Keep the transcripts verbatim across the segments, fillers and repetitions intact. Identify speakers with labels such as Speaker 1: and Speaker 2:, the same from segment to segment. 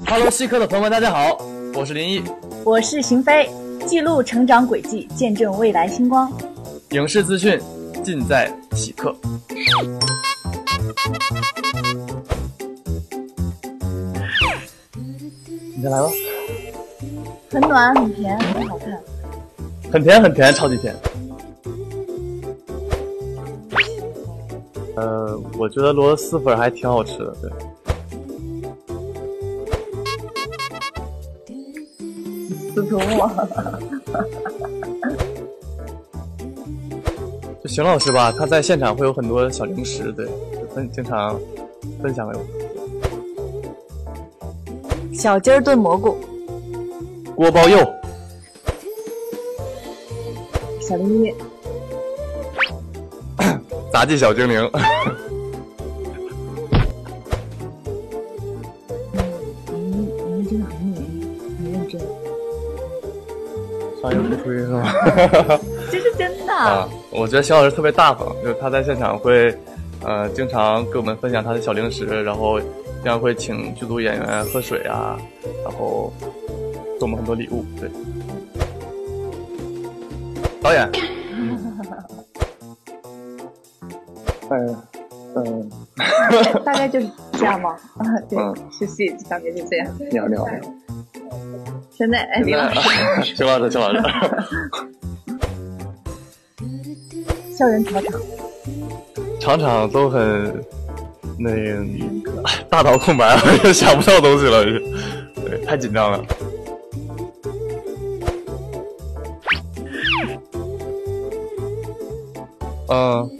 Speaker 1: Hello， 稀客的朋友们，大家好，我是林毅，
Speaker 2: 我是邢飞，记录成长轨迹，见证未来星光。
Speaker 1: 影视资讯尽在稀客。你先来吧。
Speaker 2: 很暖，很甜，很好看。
Speaker 1: 很甜，很甜，超级甜。呃，我觉得螺蛳粉还挺好吃的，对。
Speaker 2: 司徒我。
Speaker 1: 就邢老师吧，他在现场会有很多小零食，对，分经常分享给我。
Speaker 2: 小鸡儿炖蘑菇，
Speaker 1: 锅包肉，
Speaker 2: 小林一，
Speaker 1: 杂技小精灵。
Speaker 2: 嗯，您您真的很努力，很认真。
Speaker 1: 商业不吹是吗？
Speaker 2: 这是真的。
Speaker 1: 啊，我觉得邢老师特别大方，就是他在现场会，呃，经常跟我们分享他的小零食，然后经常会请剧组演员喝水啊，然后给我们很多礼物。对，导演，嗯嗯，
Speaker 2: 大概就是这样吗？啊，对，是戏大概就这样。
Speaker 1: 你好，你好。
Speaker 2: 现在，哎，李老师，
Speaker 1: 邢老师，邢老师。
Speaker 2: 校园考场，
Speaker 1: 场场都很那个大脑空白，我想不到东西了，对，太紧张了。嗯，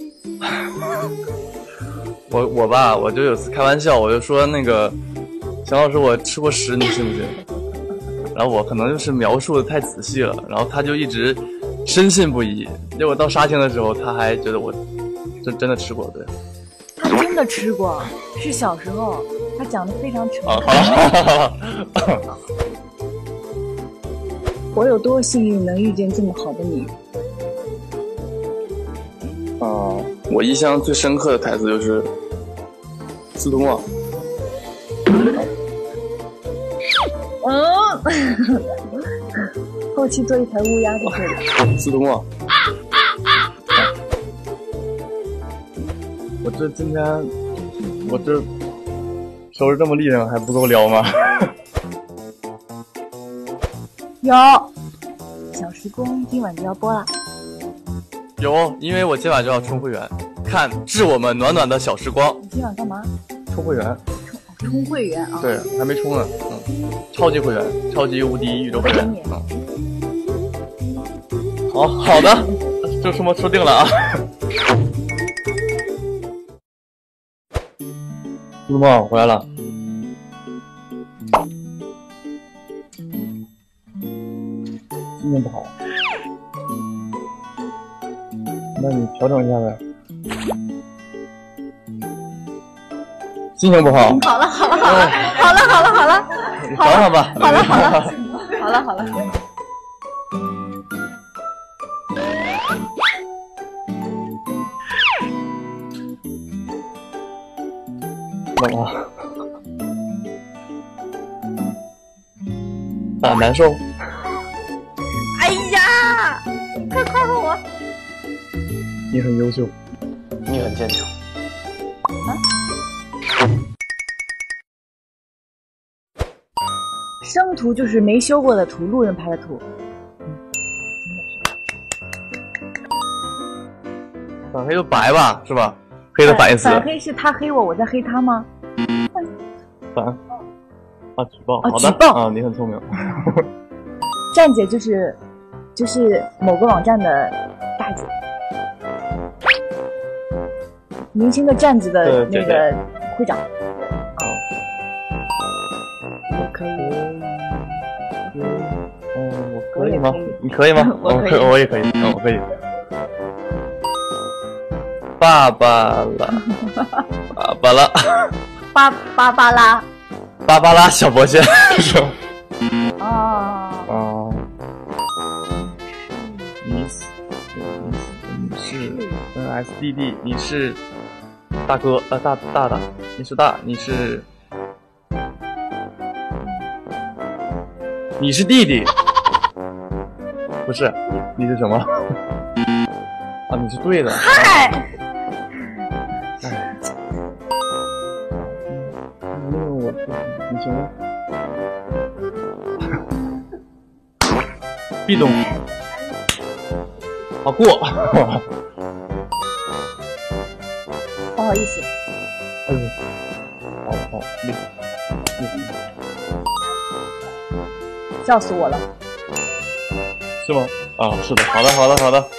Speaker 1: 我我吧，我就有次开玩笑，我就说那个邢老师，我吃过屎，你信不信？然后我可能就是描述的太仔细了，然后他就一直深信不疑。结果到杀青的时候，他还觉得我真真的吃过，对。
Speaker 2: 他真的吃过，是小时候，他讲的非常诚恳。
Speaker 1: 啊，好了。
Speaker 2: 我有多幸运能遇见这么好的你。
Speaker 1: 啊、呃，我印象最深刻的台词就是自动忘。
Speaker 2: 嗯，后期做一台乌鸦就可以了。
Speaker 1: 自动忘。我这今天，我这收拾这么利索，还不够撩吗？
Speaker 2: 有，小时工今晚就要播了。
Speaker 1: 有，因为我今晚就要充会员，看致我们暖暖的小时光。
Speaker 2: 你今晚干嘛？
Speaker 1: 充会员。
Speaker 2: 充充会员啊？
Speaker 1: 对，还没充呢。嗯，超级会员，超级无敌宇宙会员。嗯。好好的，就这么说定了啊。陆梦回来了。心情不好，那你调整一下呗。心情不好。
Speaker 2: 好了好了好了好了好了好了，
Speaker 1: 你缓缓吧。
Speaker 2: 好了好了好了好了。
Speaker 1: 冷啊！啊，难受。
Speaker 2: 哎呀，快夸夸我！
Speaker 1: 你很优秀，你很坚强。
Speaker 2: 啊？生图就是没修过的图，路人拍的图。嗯，
Speaker 1: 反黑就白吧，是吧？黑的反义词。
Speaker 2: 反黑是他黑我，我在黑他吗？
Speaker 1: 反啊，举报。
Speaker 2: 啊，
Speaker 1: 好的
Speaker 2: 举报
Speaker 1: 啊，你很聪明。
Speaker 2: 站姐就是就是某个网站的大姐，明星的站子的那个会长。
Speaker 1: 哦，
Speaker 2: 我可以。
Speaker 1: 嗯，我可以吗？你可以吗？
Speaker 2: 我可以，
Speaker 1: 我也可以。嗯，我可以。爸爸了，爸爸了，
Speaker 2: 巴巴巴拉，
Speaker 1: 芭芭拉小魔仙是吧？
Speaker 2: 啊
Speaker 1: 啊！你是你是 N S D D， 你是大哥呃大大大，你是大，你是你是弟弟，不是？你是什么？啊，你是对的。
Speaker 2: 嗨，
Speaker 1: 哎，因为我你行吗？壁咚，好过。
Speaker 2: 不好意思。
Speaker 1: 哎呦，好好厉害，厉害，
Speaker 2: 笑死我了。
Speaker 1: 是吗？啊，是的，好的，好的，好的。